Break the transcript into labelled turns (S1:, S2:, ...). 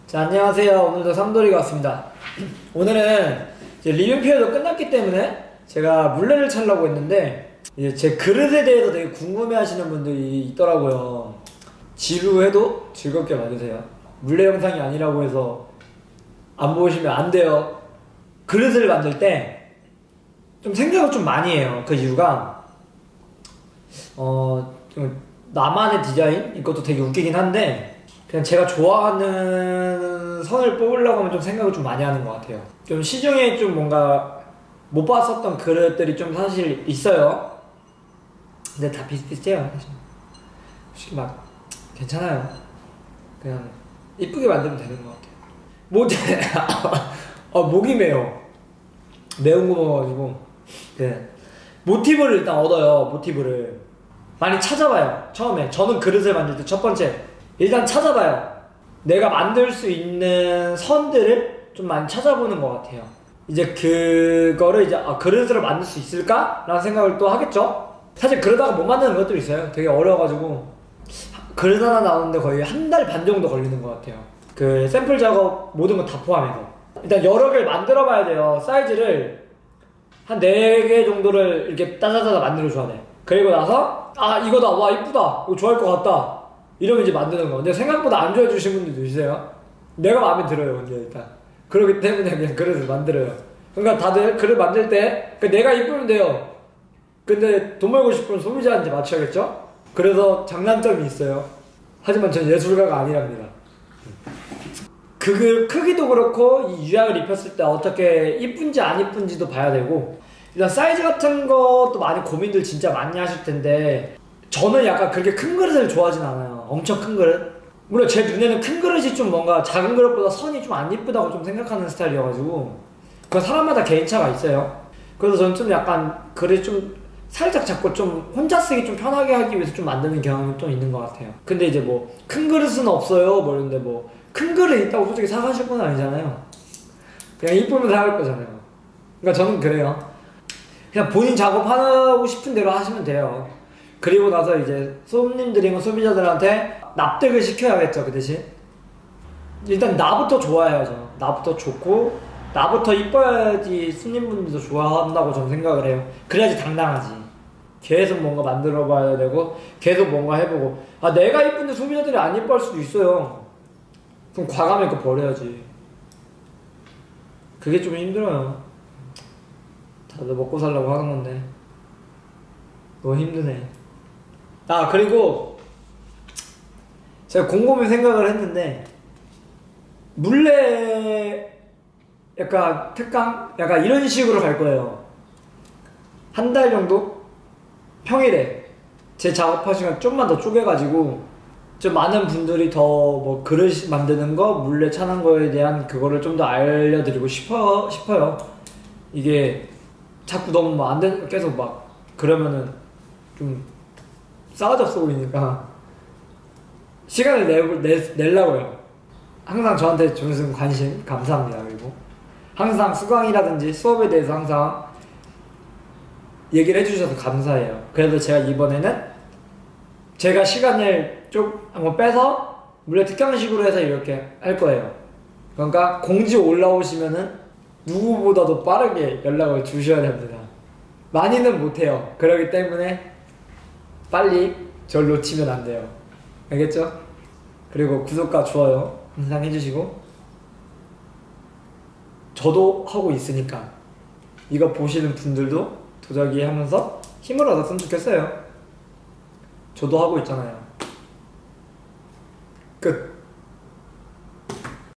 S1: 자, 안녕하세요. 오늘도 삼돌이가 왔습니다. 오늘은 이제 리뷰 피어도 끝났기 때문에 제가 물레를 찾으려고 했는데 이제 제 그릇에 대해서 되게 궁금해 하시는 분들이 있더라고요. 지루해도 즐겁게 봐주세요. 물레 영상이 아니라고 해서 안 보시면 안 돼요. 그릇을 만들 때 좀 생각을 좀 많이 해요. 그 이유가 좀 나만의 디자인? 이것도 되게 웃기긴 한데 그냥 제가 좋아하는 선을 뽑으려고 하면 좀 생각을 좀 많이 하는 것 같아요. 좀 시중에 좀 뭔가 못 봤었던 그릇들이 좀 사실 있어요. 근데 다 비슷비슷해요. 사실 막 괜찮아요. 그냥 이쁘게 만들면 되는 것 같아요. 목이 매워. 매운 거 먹어가지고. 네. 모티브를 일단 얻어요. 모티브를 많이 찾아봐요. 처음에 저는 그릇을 만들 때 첫 번째 일단 찾아봐요. 내가 만들 수 있는 선들을 좀 많이 찾아보는 것 같아요. 이제 그거를 이제 그릇을 만들 수 있을까? 라는 생각을 또 하겠죠? 사실 그러다가 못 만드는 것들이 있어요. 되게 어려워가지고 그릇 하나 나오는데 거의 한 달 반 정도 걸리는 것 같아요. 그 샘플 작업 모든 거 다 포함해서 일단 여러 개를 만들어 봐야 돼요. 사이즈를 한 4개 정도를 이렇게 따다다다 만들어 줘야 돼. 그리고 나서 이거다, 와 이쁘다, 이거 좋아할 것 같다 이러면 이제 만드는 거. 근데 생각보다 안 좋아해 주신 분들도 있어요. 내가 마음에 들어요. 근데 일단 그렇기 때문에 그냥 그릇을 만들어요. 그러니까 다들 그릇 만들 때 내가 이쁘면 돼요. 근데 돈 벌고 싶으면 소비자한테 맞춰야겠죠? 그래서 장단점이 있어요. 하지만 전 예술가가 아니랍니다. 그 크기도 그렇고 이 유약을 입혔을 때 어떻게 이쁜지 안 이쁜지도 봐야 되고 일단 사이즈 같은 것도 많이 고민들 진짜 많이 하실 텐데 저는 약간 그렇게 큰 그릇을 좋아하진 않아요. 엄청 큰 그릇. 물론 제 눈에는 큰 그릇이 좀 뭔가 작은 그릇보다 선이 좀 안 이쁘다고 좀 생각하는 스타일이어가지고 그 사람마다 개인차가 있어요. 그래서 저는 좀 약간 그릇 좀 살짝 잡고 좀 혼자 쓰기 좀 편하게 하기 위해서 좀 만드는 경향이 좀 있는 것 같아요. 근데 이제 뭐 큰 그릇은 없어요 뭐 이런데 뭐 큰 그릇 있다고 솔직히 사가실 건 아니잖아요. 그냥 이쁘면 사갈 거잖아요. 그러니까 저는 그래요. 그냥 본인 작업하고 싶은 대로 하시면 돼요. 그리고 나서 이제 손님들이나 소비자들한테 납득을 시켜야겠죠. 그 대신 일단 나부터 좋아해야죠. 나부터 좋고 나부터 이뻐야지 손님분들도 좋아한다고 저는 생각을 해요. 그래야지 당당하지. 계속 뭔가 만들어 봐야 되고 계속 뭔가 해보고 내가 이쁜데 소비자들이 안 이뻐할 수도 있어요. 그럼 과감히 그거 버려야지. 그게 좀 힘들어요. 다들 먹고 살려고 하는 건데 너무 힘드네. 그리고 제가 곰곰이 생각을 했는데 물레 약간 특강? 약간 이런 식으로 갈 거예요. 한 달 정도? 평일에 제 작업할 시간 좀만 더 쪼개가지고 좀 많은 분들이 더 뭐 그릇 만드는 거, 물레 차는 거에 대한 그거를 좀 더 알려드리고 싶어요. 이게 자꾸 너무 뭐 안 되는, 계속 막 그러면은 좀 싸가지 없어 보이니까 시간을 내려고요. 항상 저한테 주신 관심 감사합니다. 그리고 항상 수강이라든지 수업에 대해서 항상 얘기를 해주셔서 감사해요. 그래서 제가 이번에는 제가 시간을 좀 한번 빼서 물레 특강식으로 해서 이렇게 할 거예요. 그러니까 공지 올라오시면은 누구보다도 빠르게 연락을 주셔야 됩니다. 많이는 못해요. 그렇기 때문에 빨리 절 놓치면 안 돼요. 알겠죠? 그리고 구독과 좋아요 항상 해주시고 저도 하고 있으니까 이거 보시는 분들도 도자기 하면서 힘을 얻었으면 좋겠어요. 저도 하고 있잖아요. 끝.